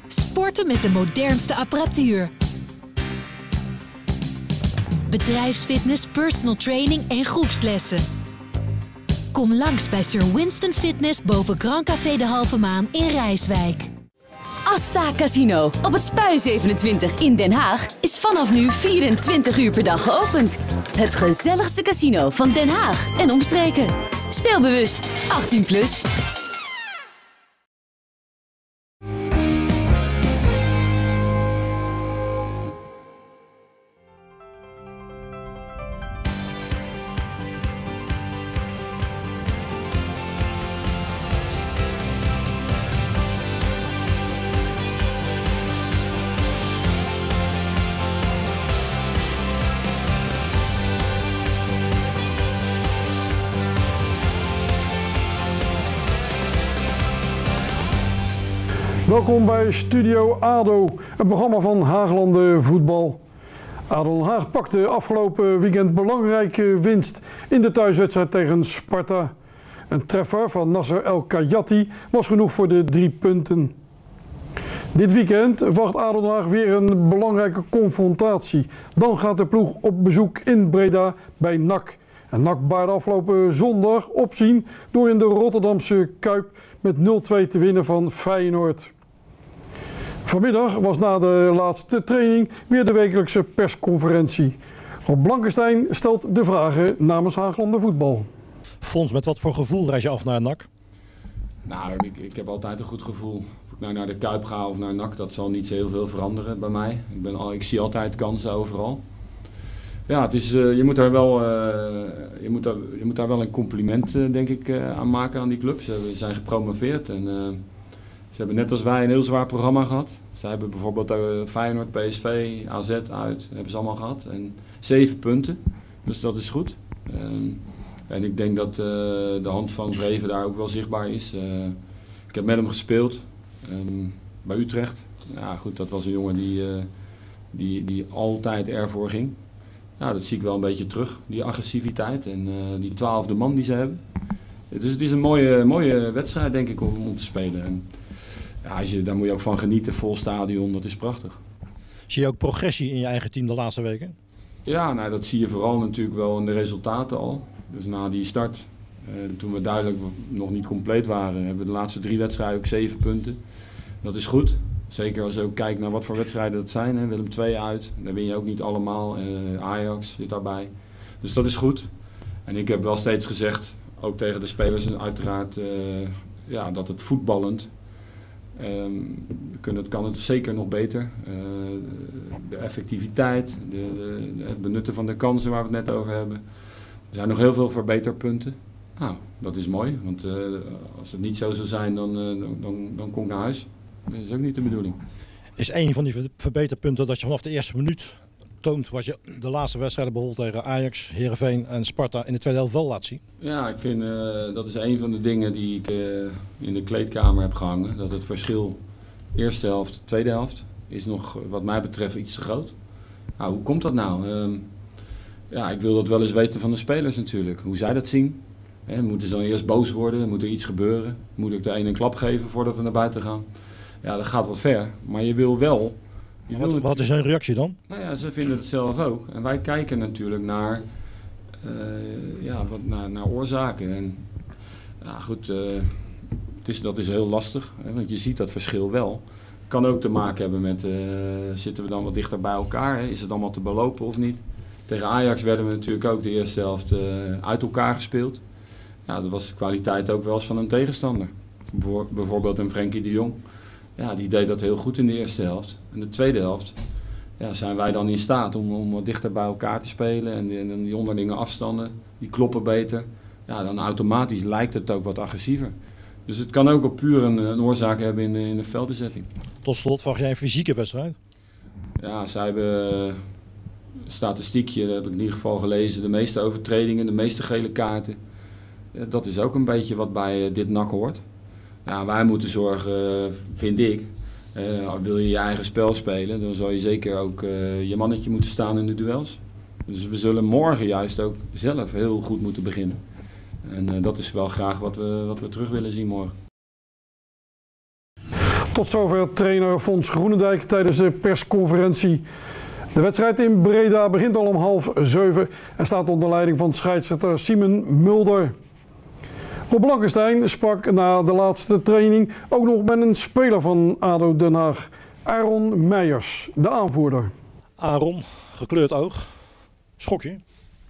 Sporten met de modernste apparatuur. Bedrijfsfitness, personal training en groepslessen. Kom langs bij Sir Winston Fitness boven Grand Café de Halve Maan in Rijswijk. Asta Casino op het Spui 27 in Den Haag is vanaf nu 24 uur per dag geopend. Het gezelligste casino van Den Haag en omstreken. Speel bewust 18+. Welkom bij Studio ADO, een programma van Haaglanden Voetbal. ADO Den Haag pakte afgelopen weekend belangrijke winst in de thuiswedstrijd tegen Sparta. Een treffer van Nasser El Kayati was genoeg voor de 3 punten. Dit weekend wacht ADO Den Haag weer een belangrijke confrontatie. Dan gaat de ploeg op bezoek in Breda bij NAC. En NAC baarde afgelopen zondag opzien door in de Rotterdamse Kuip met 0-2 te winnen van Feyenoord. Vanmiddag was na de laatste training weer de wekelijkse persconferentie. Rob Blankenstein stelt de vragen namens Haaglanden Voetbal. Fons, met wat voor gevoel reis je af naar NAC? Nou, ik heb altijd een goed gevoel. Of ik nou naar de Kuip ga of naar NAC, dat zal niet zo heel veel veranderen bij mij. Ik zie altijd kansen overal. Ja, het is, je moet daar wel een compliment denk ik, aan maken aan die club. Ze zijn gepromoveerd en ze hebben net als wij een heel zwaar programma gehad. Ze hebben bijvoorbeeld Feyenoord, PSV, AZ uit, hebben ze allemaal gehad. En 7 punten, dus dat is goed. En ik denk dat de hand van Vreven daar ook wel zichtbaar is. Ik heb met hem gespeeld bij Utrecht. Ja, goed, dat was een jongen die altijd ervoor ging. Ja, dat zie ik wel een beetje terug, die agressiviteit en die 12e man die ze hebben. Dus het is een mooie wedstrijd denk ik om te spelen. En, ja, daar moet je ook van genieten, vol stadion, dat is prachtig. Zie je ook progressie in je eigen team de laatste weken? Ja, nou, dat zie je vooral natuurlijk wel in de resultaten al. Dus na die start, toen we duidelijk nog niet compleet waren, hebben we de laatste 3 wedstrijden ook 7 punten. Dat is goed. Zeker als je ook kijkt naar wat voor wedstrijden dat zijn. Hè. Willem II uit, daar win je ook niet allemaal. Ajax zit daarbij. Dus dat is goed. En ik heb wel steeds gezegd, ook tegen de spelers uiteraard, dat het voetballend kan het zeker nog beter. De effectiviteit, het benutten van de kansen waar we het net over hebben. Er zijn nog heel veel verbeterpunten. Nou, dat is mooi, want als het niet zo zou zijn, dan kom ik naar huis. Dat is ook niet de bedoeling. Is een van die verbeterpunten dat je vanaf de eerste minuut toont wat je de laatste wedstrijden bijvoorbeeld tegen Ajax, Heerenveen en Sparta in de tweede helft wel laat zien? Ja, ik vind dat is een van de dingen die ik in de kleedkamer heb gehangen. Dat het verschil eerste helft, tweede helft is nog wat mij betreft iets te groot. Nou, hoe komt dat nou? Ik wil dat wel eens weten van de spelers natuurlijk. Hoe zij dat zien. Moeten ze dan eerst boos worden? Moet er iets gebeuren? Moet ik de ene een klap geven voordat we naar buiten gaan? Ja, dat gaat wat ver. Maar je wil wel... Wat is hun reactie dan? Nou ja, ze vinden het zelf ook. En wij kijken natuurlijk naar oorzaken. En ja, goed, dat is heel lastig. Want je ziet dat verschil wel. Kan ook te maken hebben met, zitten we dan wat dichter bij elkaar? Hè? Is het allemaal te belopen of niet? Tegen Ajax werden we natuurlijk ook de eerste helft uit elkaar gespeeld. Ja, dat was de kwaliteit ook wel eens van een tegenstander. Bijvoorbeeld een Frenkie de Jong. Ja, die deed dat heel goed in de eerste helft. In de tweede helft zijn wij dan in staat om wat dichter bij elkaar te spelen. En die onderlinge afstanden, die kloppen beter. Ja, dan automatisch lijkt het ook wat agressiever. Dus het kan ook puur een oorzaak hebben in de veldbezetting. Tot slot, verwacht jij een fysieke wedstrijd? Ja, zij hebben een statistiekje, dat heb ik in ieder geval gelezen. De meeste overtredingen, de meeste gele kaarten. Dat is ook een beetje wat bij dit NAC hoort. Ja, wij moeten zorgen, vind ik, wil je je eigen spel spelen, dan zal je zeker ook je mannetje moeten staan in de duels. Dus we zullen morgen juist ook zelf heel goed moeten beginnen. En dat is wel graag wat we terug willen zien morgen. Tot zover trainer Fons Groenendijk tijdens de persconferentie. De wedstrijd in Breda begint al om 6:30 en staat onder leiding van scheidsrechter Simon Mulder. Rob Blankenstein sprak na de laatste training ook nog met een speler van ADO Den Haag, Aaron Meijers, de aanvoerder. Aaron, gekleurd oog. Schok je?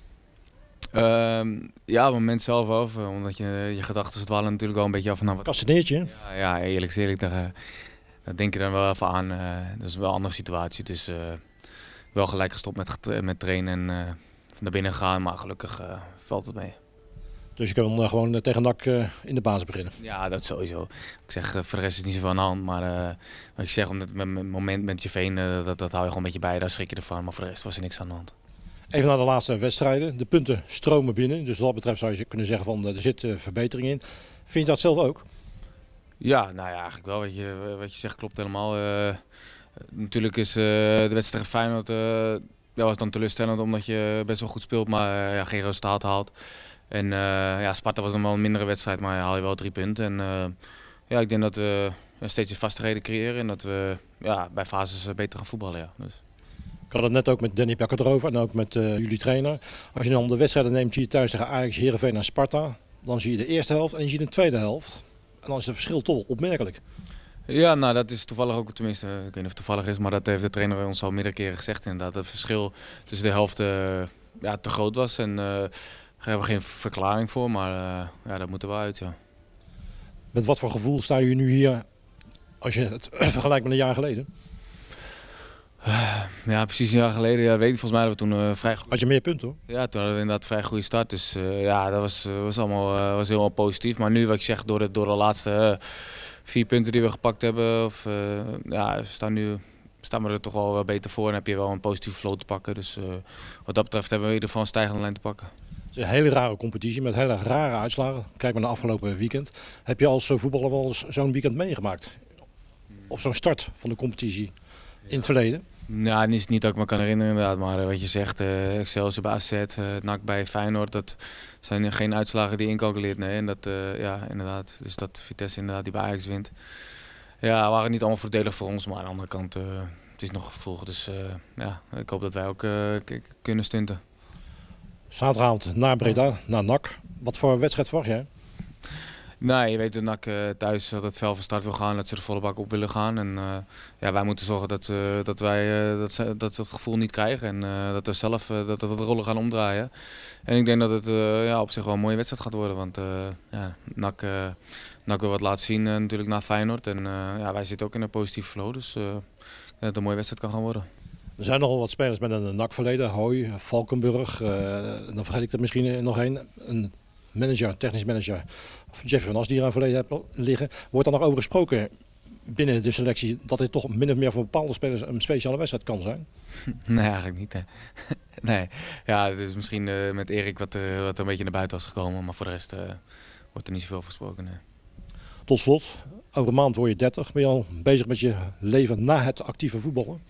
Ja, op het moment zelf wel. Omdat je gedachten dwalen natuurlijk wel een beetje af en aan. Kasteneertje? Ja, eerlijk gezegd, daar denk je dan wel even aan. Dat is wel een andere situatie. Dus wel gelijk gestopt met trainen en naar binnen gaan. Maar gelukkig valt het mee. Dus je kan gewoon tegen NAC in de basis beginnen? Ja, dat sowieso. Ik zeg, voor de rest is het niet zoveel aan de hand. Maar wat ik zeg, omdat het moment met je veen, dat hou je gewoon een beetje bij. Daar schrik je ervan. Maar voor de rest was er niks aan de hand. Even naar de laatste wedstrijden. De punten stromen binnen. Dus wat dat betreft zou je kunnen zeggen van er zit verbetering in. Vind je dat zelf ook? Ja, nou ja, eigenlijk wel. Wat je zegt klopt helemaal. Natuurlijk is de wedstrijd tegen Feyenoord was dan teleurstellend omdat je best wel goed speelt, maar geen resultaat haalt. En Sparta was dan wel een mindere wedstrijd, maar haal je wel 3 punten. En ik denk dat we steeds vastigheden creëren en dat we bij fases beter gaan voetballen. Ja. Dus. Ik had het net ook met Danny Bekker erover en ook met jullie trainer. Als je dan de wedstrijden neemt die je thuis tegen Ajax, Heerenveen en Sparta, dan zie je de eerste helft en je ziet de tweede helft. En dan is het verschil toch opmerkelijk. Ja, nou dat is toevallig ook, tenminste, ik weet niet of het toevallig is, maar dat heeft de trainer ons al meerdere keren gezegd inderdaad. Dat het verschil tussen de helften te groot was en daar hebben we geen verklaring voor, maar dat moet er wel uit, ja. Met wat voor gevoel sta je nu hier als je het vergelijkt met een jaar geleden? Ja, precies een jaar geleden, ja, weet ik, volgens mij hadden we toen vrij goed. Had je meer punten hoor? Ja, toen hadden we inderdaad vrij goede start, dus dat was allemaal heel positief. Maar nu, wat ik zeg, door de laatste 4 punten die we gepakt hebben, staan we er toch wel beter voor en heb je wel een positieve flow te pakken. Dus wat dat betreft hebben we in ieder geval een stijgende lijn te pakken. Het is een hele rare competitie met hele rare uitslagen. Kijk maar naar afgelopen weekend. Heb je als voetballer wel eens zo'n weekend meegemaakt? Of zo'n start van de competitie in het verleden? Ja, het is niet dat ik me kan herinneren inderdaad, maar wat je zegt, Excelsior bij AZ, NAC bij Feyenoord, dat zijn geen uitslagen die je incalculeert. Nee, en dat, inderdaad, dus dat Vitesse inderdaad die bij Ajax wint. Ja, waren niet allemaal voordelig voor ons, maar aan de andere kant, het is nog vroeg, dus ik hoop dat wij ook kunnen stunten. Zaterdagavond naar Breda, naar NAC. Wat voor wedstrijd verwacht jij? Nee, je weet dat NAC thuis dat het fel van start wil gaan, dat ze de volle bak op willen gaan. En wij moeten zorgen dat wij dat gevoel niet krijgen en dat we zelf dat de rollen gaan omdraaien. En ik denk dat het op zich wel een mooie wedstrijd gaat worden, want NAC wil wat laten zien natuurlijk na Feyenoord. En wij zitten ook in een positieve flow, dus dat het een mooie wedstrijd kan gaan worden. Er zijn nogal wat spelers met een NAC-verleden, Hooy, Valkenburg, dan vergeet ik er misschien nog een manager, technisch manager, Jeffrey van As die hier aan verleden heeft liggen. Wordt er nog over gesproken binnen de selectie dat dit toch min of meer voor bepaalde spelers een speciale wedstrijd kan zijn? Nee, eigenlijk niet. Hè. Nee, ja, het is misschien met Erik wat er een beetje naar buiten was gekomen, maar voor de rest wordt er niet zoveel gesproken. Nee. Tot slot, over een maand word je 30. Ben je al bezig met je leven na het actieve voetballen?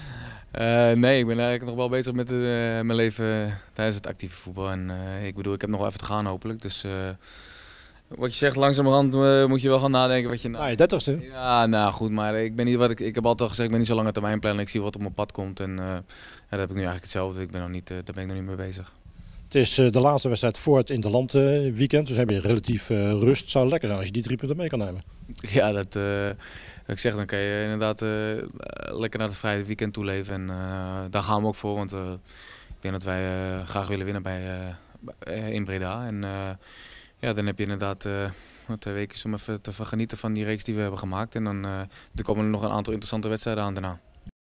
Nee, ik ben eigenlijk nog wel bezig met mijn leven tijdens het actieve voetbal. En ik heb nog wel even te gaan hopelijk. Dus wat je zegt, langzamerhand moet je wel gaan nadenken wat je... je 30ste? Ja, nou goed, maar ik heb altijd al gezegd, ik ben niet zo lange termijn plannen. Ik zie wat op mijn pad komt en dat heb ik nu eigenlijk hetzelfde. Daar ben ik nog niet mee bezig. Het is de laatste wedstrijd voor het Interland weekend, dus heb je relatief rust. Het zou lekker zijn als je die 3 punten mee kan nemen. Ja, dat ik zeg, dan kan je inderdaad lekker naar het vrije weekend toeleven. En daar gaan we ook voor, want ik denk dat wij graag willen winnen in Breda. En dan heb je inderdaad 2 weken om even te genieten van die reeks die we hebben gemaakt. En dan er komen er nog een aantal interessante wedstrijden aan daarna.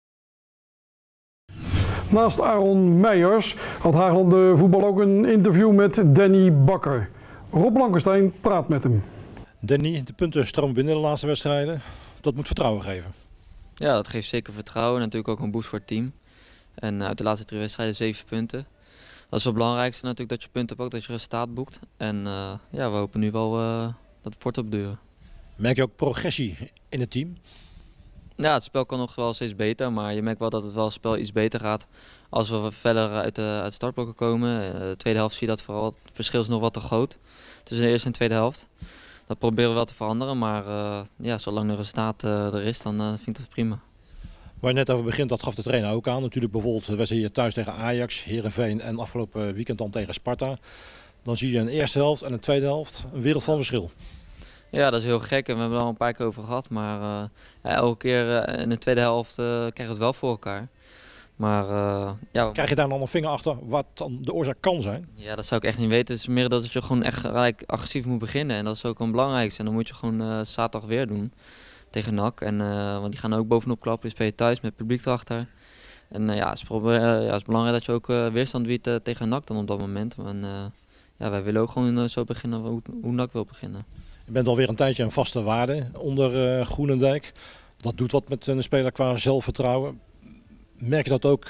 Naast Aaron Meijers had Haaglanden Voetbal ook een interview met Danny Bakker. Rob Blankenstein praat met hem. Danny, de punten stromen binnen de laatste wedstrijden. Dat moet vertrouwen geven. Ja, dat geeft zeker vertrouwen en natuurlijk ook een boost voor het team. En uit de laatste 3 wedstrijden 7 punten. Dat is het belangrijkste natuurlijk, dat je punten hebt, ook dat je resultaat boekt. En we hopen nu wel dat het voort op duren. Merk je ook progressie in het team? Ja, het spel kan nog wel steeds beter, maar je merkt wel dat het spel iets beter gaat als we verder uit de startblokken komen. De tweede helft zie je dat vooral, het verschil is nog wat te groot tussen de eerste en tweede helft. dat proberen we wel te veranderen. Maar ja, zolang de resultaat er is, dan vind ik dat prima. Waar je net over begint, dat gaf de trainer ook aan. Natuurlijk bijvoorbeeld de wedstrijd hier thuis tegen Ajax, Heerenveen en afgelopen weekend dan tegen Sparta. Dan zie je een eerste helft en een tweede helft een wereld van verschil. Ja, dat is heel gek en we hebben er al een paar keer over gehad. Maar ja, elke keer in de tweede helft krijgen we het wel voor elkaar. Maar, ja, krijg je daar dan een vinger achter wat dan de oorzaak kan zijn? Ja, dat zou ik echt niet weten. Het is meer dat je gewoon echt gelijk agressief moet beginnen. En dat is ook een belangrijkste. En dan moet je gewoon zaterdag weer doen tegen NAC. En, want die gaan ook bovenop klappen. Dus ben je thuis met publiek erachter. En ja, het is belangrijk dat je ook weerstand biedt tegen NAC dan op dat moment. En, ja, wij willen ook gewoon zo beginnen hoe NAC wil beginnen. Je bent alweer een tijdje een vaste waarde onder Groenendijk. Dat doet wat met een speler qua zelfvertrouwen. Merk je dat ook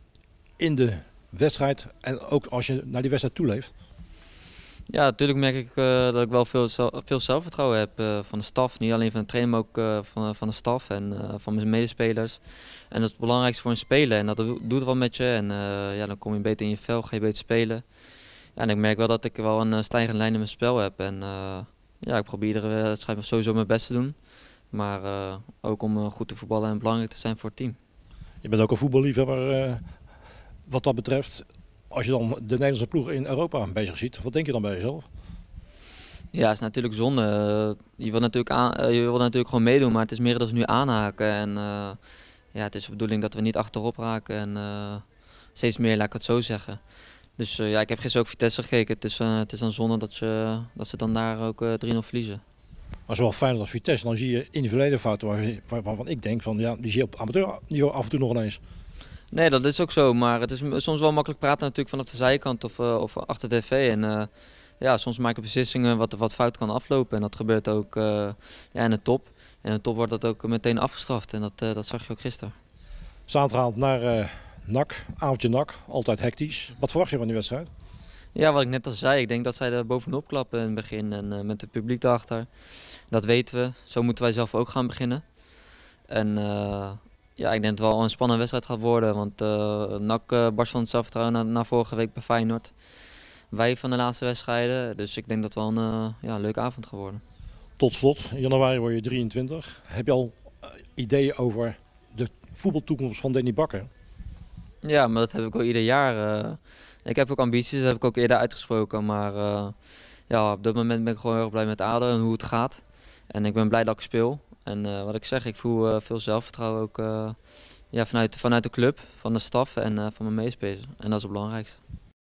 in de wedstrijd en ook als je naar die wedstrijd toeleeft? Ja, natuurlijk merk ik dat ik wel veel zelfvertrouwen heb van de staf. Niet alleen van de trainer, maar ook van de staf en van mijn medespelers. En dat is het belangrijkste voor een speler. En dat doet wat met je. En ja, dan kom je beter in je vel, ga je beter spelen. Ja, en ik merk wel dat ik wel een stijgende lijn in mijn spel heb. En ja, ik probeer iedere wedstrijd sowieso mijn best te doen. Maar ook om goed te voetballen en belangrijk te zijn voor het team. Je bent ook een voetballiefhebber wat dat betreft. Als je dan de Nederlandse ploeg in Europa bezig ziet, wat denk je dan bij jezelf? Ja, het is natuurlijk zonde. Je wilt natuurlijk gewoon meedoen, maar het is meer dat ze nu aanhaken. En ja, het is de bedoeling dat we niet achterop raken en steeds meer, laat ik het zo zeggen. Dus ja, ik heb gisteren ook Vitesse gekeken. Het is dan zonde dat ze dan daar ook 3-0 verliezen. Maar zowel Feyenoord als Vitesse, dan zie je individuele fouten waarvan ik denk van ja, die zie je op amateurniveau af en toe nog ineens. Nee, dat is ook zo, maar het is soms wel makkelijk praten natuurlijk vanaf de zijkant of achter de tv. En ja, soms maak je beslissingen wat fout kan aflopen en dat gebeurt ook ja, in de top. En in de top wordt dat ook meteen afgestraft en dat zag je ook gisteren. Zaterdagavond naar NAC, avondje NAC, altijd hectisch. Wat verwacht je van die wedstrijd? Ja, wat ik net al zei, ik denk dat zij er bovenop klappen in het begin en met het publiek erachter. Dat weten we, zo moeten wij zelf ook gaan beginnen. En ja, ik denk dat het wel een spannende wedstrijd gaat worden, want NAC barst van het zelfvertrouwen na vorige week bij Feyenoord. Wij van de laatste wedstrijden, dus ik denk dat het wel een leuke avond gaat worden. Tot slot, in januari word je 23. Heb je al ideeën over de voetbaltoekomst van Danny Bakker? Ja, maar dat heb ik al ieder jaar. Ik heb ook ambities, dat heb ik ook eerder uitgesproken, maar ja, op dit moment ben ik gewoon heel erg blij met ADO en hoe het gaat. En ik ben blij dat ik speel. En wat ik zeg, ik voel veel zelfvertrouwen ook ja, vanuit de club, van de staf en van mijn medespelers. En dat is het belangrijkste.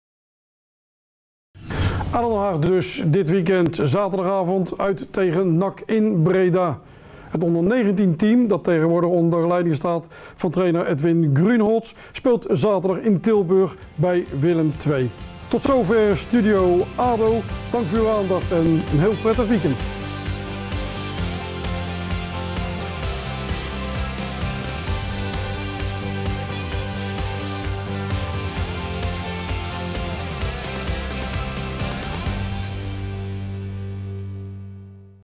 ADO Den Haag dus dit weekend zaterdagavond uit tegen NAC in Breda. Het onder-19 team, dat tegenwoordig onder leiding staat van trainer Edwin Grunholz, speelt zaterdag in Tilburg bij Willem II. Tot zover Studio ADO. Dank voor uw aandacht en een heel prettig weekend.